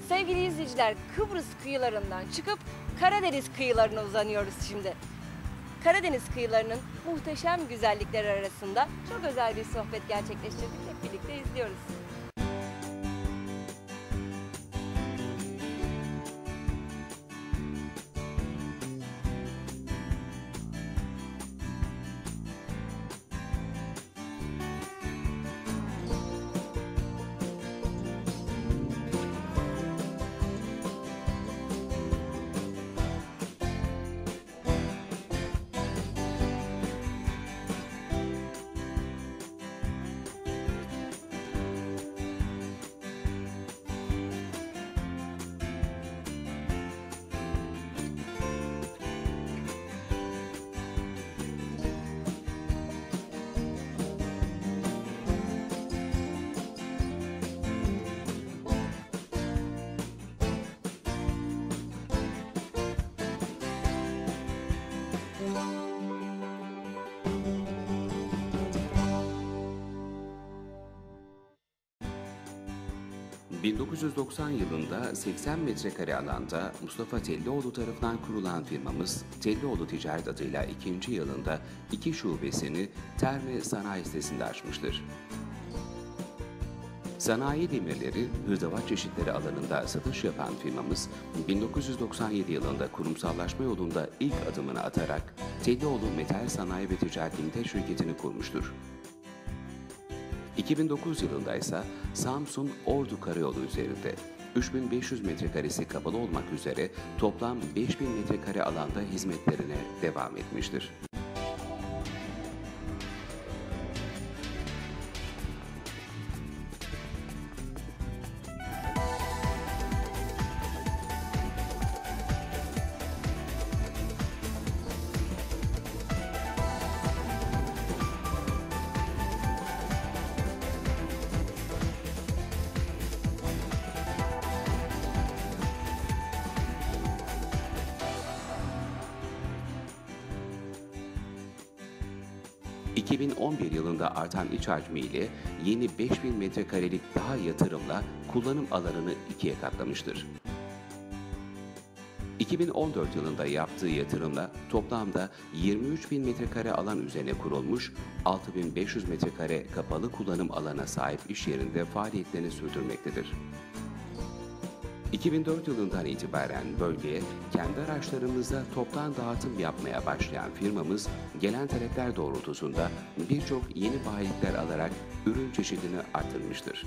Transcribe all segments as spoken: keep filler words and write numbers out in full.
Sevgili izleyiciler, Kıbrıs kıyılarından çıkıp Karadeniz kıyılarına uzanıyoruz şimdi. Karadeniz kıyılarının muhteşem güzellikleri arasında çok özel bir sohbet gerçekleştirdik. Hep birlikte izliyoruz. bin dokuz yüz doksan yılında seksen metrekare alanda Mustafa Tellioğlu tarafından kurulan firmamız Tellioğlu Ticaret adıyla ikinci yılında iki şubesini Terme Sanayi sitesinde açmıştır. Sanayi demirleri, hırdavat çeşitleri alanında satış yapan firmamız bin dokuz yüz doksan yedi yılında kurumsallaşma yolunda ilk adımını atarak Tellioğlu Metal Sanayi ve Ticaret Limited şirketini kurmuştur. iki bin dokuz yılında ise Samsun Ordu Karayolu üzerinde üç bin beş yüz metrekaresi kapalı olmak üzere toplam beş bin metrekare alanda hizmetlerine devam etmiştir. iki bin on bir yılında artan iç hacmiyle yeni beş bin metrekarelik daha yatırımla kullanım alanını ikiye katlamıştır. iki bin on dört yılında yaptığı yatırımla toplamda yirmi üç bin metrekare alan üzerine kurulmuş altı bin beş yüz metrekare kapalı kullanım alana sahip iş yerinde faaliyetlerini sürdürmektedir. iki bin dört yılından itibaren bölgeye kendi araçlarımızla toptan dağıtım yapmaya başlayan firmamız gelen talepler doğrultusunda birçok yeni bayilikler alarak ürün çeşidini arttırmıştır.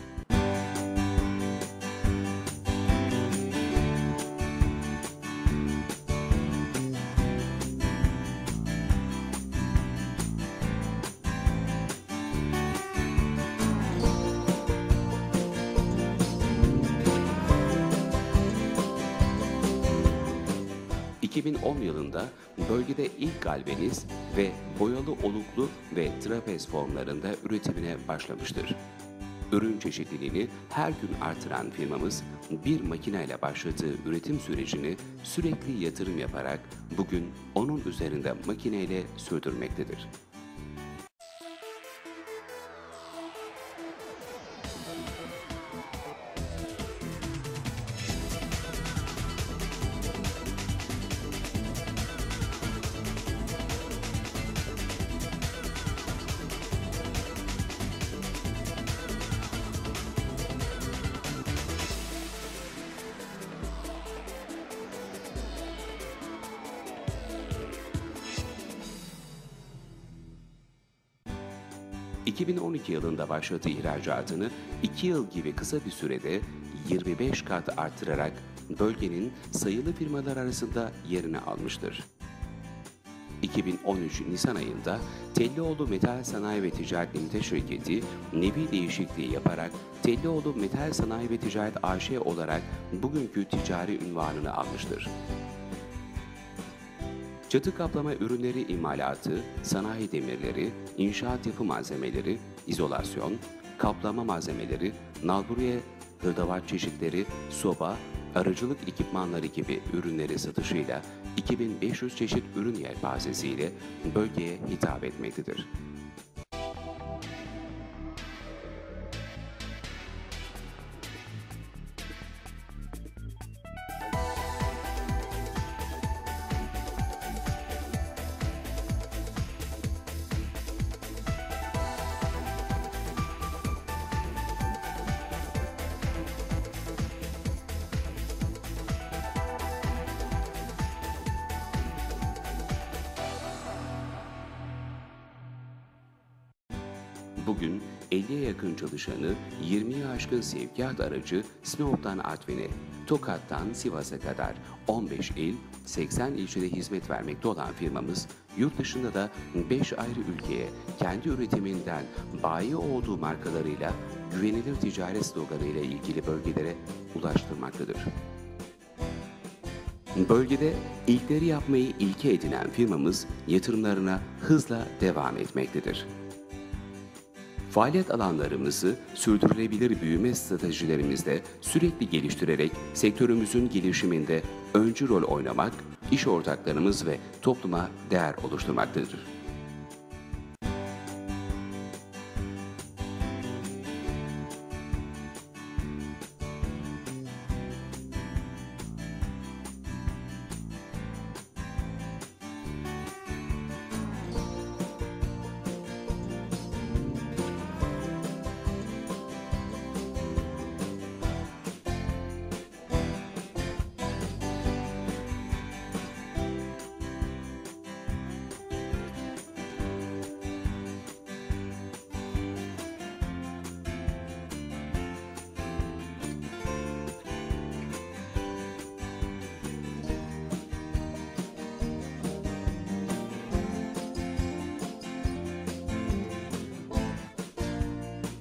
iki bin on yılında bölgede ilk galvaniz ve boyalı oluklu ve trapez formlarında üretimine başlamıştır. Ürün çeşitliliğini her gün artıran firmamız bir makineyle başladığı üretim sürecini sürekli yatırım yaparak bugün onun üzerinde makineyle sürdürmektedir. iki bin on iki yılında başladığı ihracatını iki yıl gibi kısa bir sürede yirmi beş kat artırarak bölgenin sayılı firmalar arasında yerini almıştır. iki bin on üç Nisan ayında Tellioğlu Metal Sanayi ve Ticaret Limited şirketi nevi değişikliği yaparak Tellioğlu Metal Sanayi ve Ticaret A Ş olarak bugünkü ticari unvanını almıştır. Çatı kaplama ürünleri imalatı, sanayi demirleri, inşaat yapı malzemeleri, izolasyon, kaplama malzemeleri, nalburiye, hırdavat çeşitleri, soba, aracılık ekipmanları gibi ürünleri satışıyla iki bin beş yüz çeşit ürün yelpazesiyle bölgeye hitap etmektedir. Bugün elliye yakın çalışanı, yirmiye aşkın sevkiyat aracı Sinop'tan Artvin'e, Tokat'tan Sivas'a kadar on beş il, seksen ilçede hizmet vermekte olan firmamız, yurt dışında da beş ayrı ülkeye kendi üretiminden bayi olduğu markalarıyla güvenilir ticaret sloganıyla ilgili bölgelere ulaştırmaktadır. Bölgede ilkleri yapmayı ilke edinen firmamız yatırımlarına hızla devam etmektedir. Faaliyet alanlarımızı sürdürülebilir büyüme stratejilerimizde sürekli geliştirerek sektörümüzün gelişiminde öncü rol oynamak, iş ortaklarımız ve topluma değer oluşturmaktadır.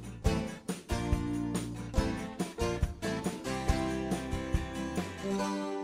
Müzik